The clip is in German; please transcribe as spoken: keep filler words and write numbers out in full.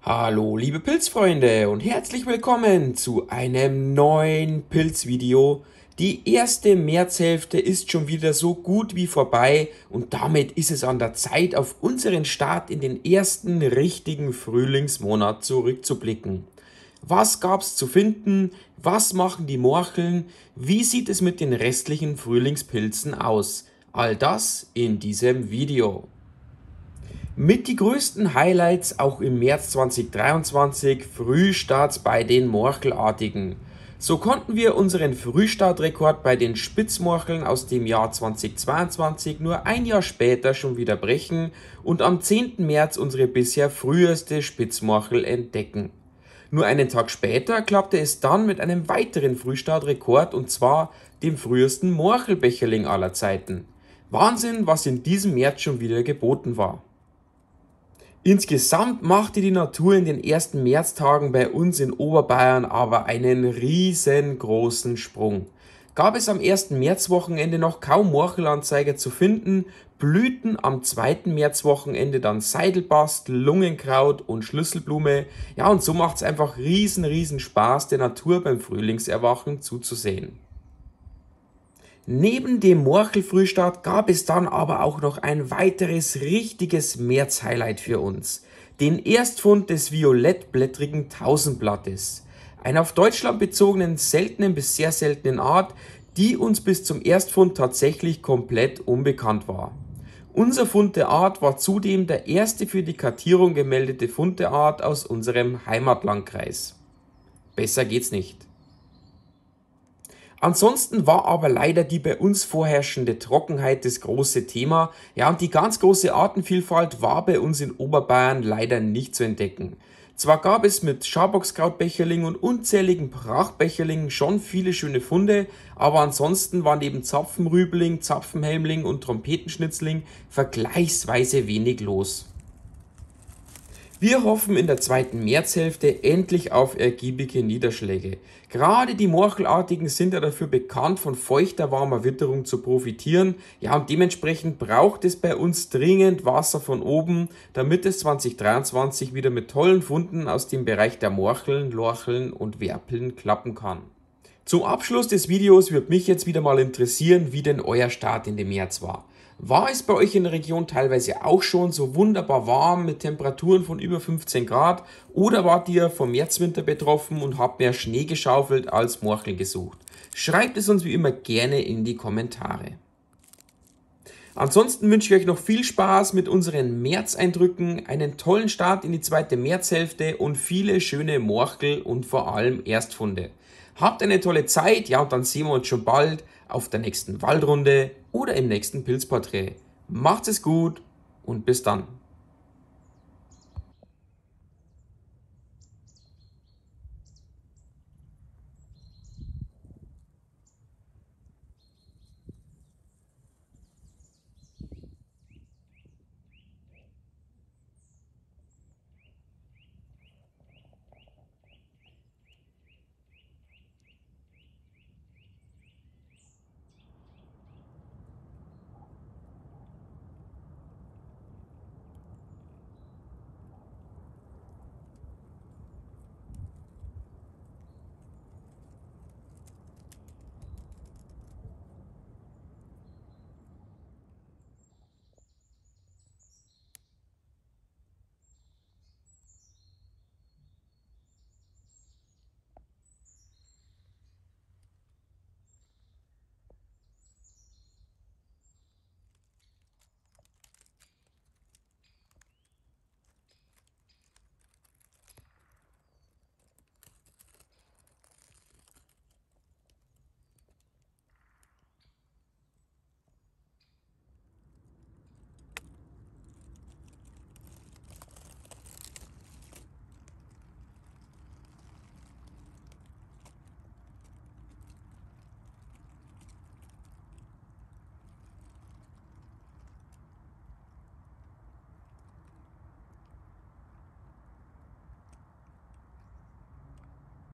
Hallo liebe Pilzfreunde und herzlich willkommen zu einem neuen Pilzvideo. Die erste Märzhälfte ist schon wieder so gut wie vorbei und damit ist es an der Zeit, auf unseren Start in den ersten richtigen Frühlingsmonat zurückzublicken. Was gab's zu finden? Was machen die Morcheln? Wie sieht es mit den restlichen Frühlingspilzen aus? All das in diesem Video. Mit die größten Highlights auch im März zweitausenddreiundzwanzig, Frühstarts bei den Morchelartigen. So konnten wir unseren Frühstartrekord bei den Spitzmorcheln aus dem Jahr zweitausendzweiundzwanzig nur ein Jahr später schon wieder brechen und am zehnten März unsere bisher früheste Spitzmorchel entdecken. Nur einen Tag später klappte es dann mit einem weiteren Frühstartrekord, und zwar dem frühesten Morchelbecherling aller Zeiten. Wahnsinn, was in diesem März schon wieder geboten war. Insgesamt machte die Natur in den ersten Märztagen bei uns in Oberbayern aber einen riesengroßen Sprung. Gab es am ersten Märzwochenende noch kaum Morchelanzeiger zu finden, blühten am zweiten Märzwochenende dann Seidelbast, Lungenkraut und Schlüsselblume. Ja, und so macht es einfach riesen, riesen Spaß, der Natur beim Frühlingserwachen zuzusehen. Neben dem Morchelfrühstart gab es dann aber auch noch ein weiteres richtiges März-Highlight für uns. Den Erstfund des violettblättrigen Tausendblattes. Einer auf Deutschland bezogenen seltenen bis sehr seltenen Art, die uns bis zum Erstfund tatsächlich komplett unbekannt war. Unser Fund der Art war zudem der erste für die Kartierung gemeldete Fund der Art aus unserem Heimatlandkreis. Besser geht's nicht. Ansonsten war aber leider die bei uns vorherrschende Trockenheit das große Thema. Ja, und die ganz große Artenvielfalt war bei uns in Oberbayern leider nicht zu entdecken. Zwar gab es mit Schaboxkrautbecherling und unzähligen Prachtbecherlingen schon viele schöne Funde, aber ansonsten war neben Zapfenrübeling, Zapfenhelmling und Trompetenschnitzling vergleichsweise wenig los. Wir hoffen in der zweiten Märzhälfte endlich auf ergiebige Niederschläge. Gerade die Morchelartigen sind ja dafür bekannt, von feuchter, warmer Witterung zu profitieren. Ja, und dementsprechend braucht es bei uns dringend Wasser von oben, damit es zweitausenddreiundzwanzig wieder mit tollen Funden aus dem Bereich der Morcheln, Lorcheln und Werpeln klappen kann. Zum Abschluss des Videos würde mich jetzt wieder mal interessieren, wie denn euer Start in den März war. War es bei euch in der Region teilweise auch schon so wunderbar warm mit Temperaturen von über fünfzehn Grad oder wart ihr vom Märzwinter betroffen und habt mehr Schnee geschaufelt als Morcheln gesucht? Schreibt es uns wie immer gerne in die Kommentare. Ansonsten wünsche ich euch noch viel Spaß mit unseren Märzeindrücken, einen tollen Start in die zweite Märzhälfte und viele schöne Morchel und vor allem Erstfunde. Habt eine tolle Zeit, ja, und dann sehen wir uns schon bald auf der nächsten Waldrunde oder im nächsten Pilzporträt. Macht es gut und bis dann.